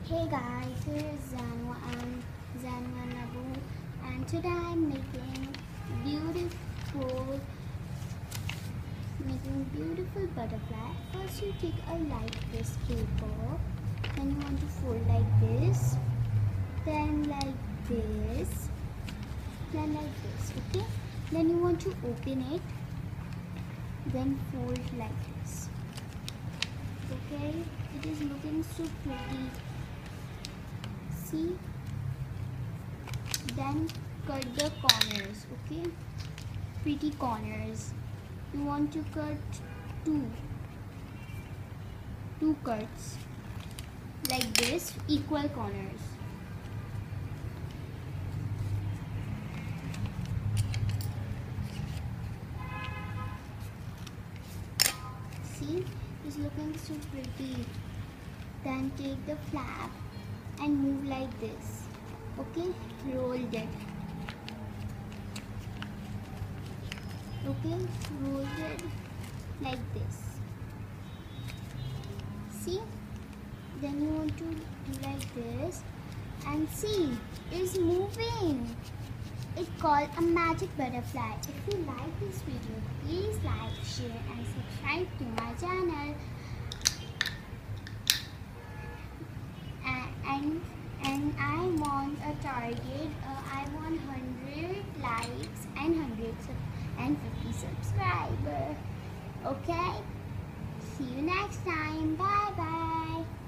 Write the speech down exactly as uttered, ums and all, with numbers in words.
Hey guys, here is Zanwa and Zanwa Nabu, and today I'm making beautiful making beautiful butterfly. First you take a light this paper, then you want to fold like this, then like this, then like this, okay? Then you want to open it, then fold like this. Okay, it is looking so pretty. See, then cut the corners, okay? Pretty corners. You want to cut two, two cuts like this, equal corners. See, it's looking so pretty. Then take the flap and move like this, okay? Roll it, okay? Roll it like this. See, then you want to do like this, and see, it's moving. It's called a magic butterfly. If you like this video, please like, share and subscribe to my channel. And and I want a target. Uh, I want one hundred likes and one hundred and fifty subscribers. Okay. See you next time. Bye bye.